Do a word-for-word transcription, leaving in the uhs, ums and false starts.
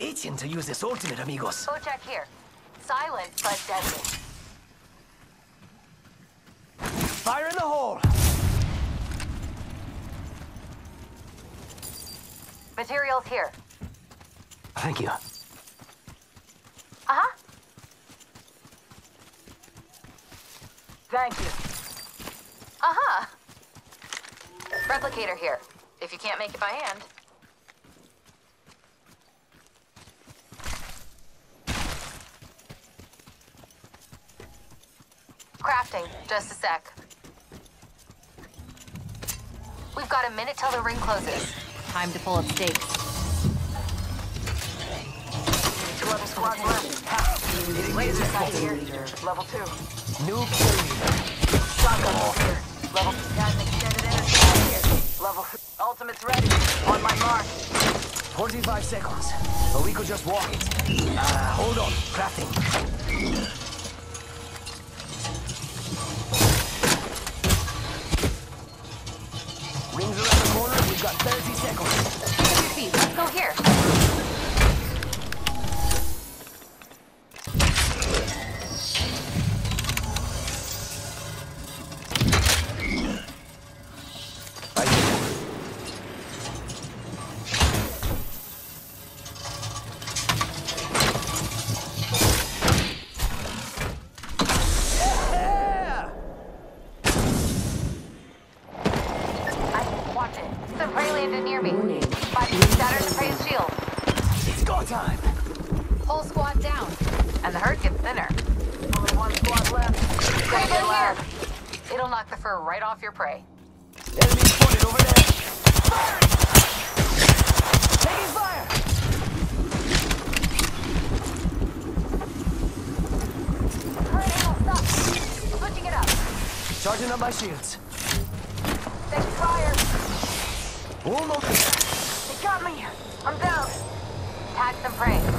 itching to use this ultimate, amigos. Go check here. Silent, but deadly. Fire in the hole! Materials here. Thank you. Uh-huh. Thank you. Uh-huh. Replicator here, if you can't make it by hand. Crafting, just a sec. We've got a minute till the ring closes. Time to pull up stakes. Two other squads left. Laser sight here. Level two. New kill leader. Shotgun oh. here. Level two. Got an extended intercept here. Level three. Ultimate's ready. On my mark. forty-five seconds. But we could just walk it. Uh, hold on. Crafting. Rings around the corner. We've got thirty seconds. fifty feet. Let's go here. Near me. Five shatters the prey's shield. It's go time. Whole squad down. And the herd gets thinner. Only one squad left. Gotta get loud. It'll knock the fur right off your prey. Enemy spotted over there. Firing! Taking fire! Current ammo stop. Switching it up. Charging up my shields. Take fire. Hold on. They got me. I'm down. Tag some prey.